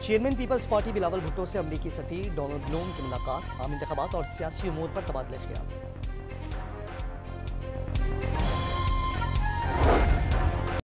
Chairman Peoples Party Bilawal Bhutto से अमरीकी सफीर Donald Bloom की मुलाकात, आम इंतखाबात और सियासी उमूर पर तबादला ख्याल।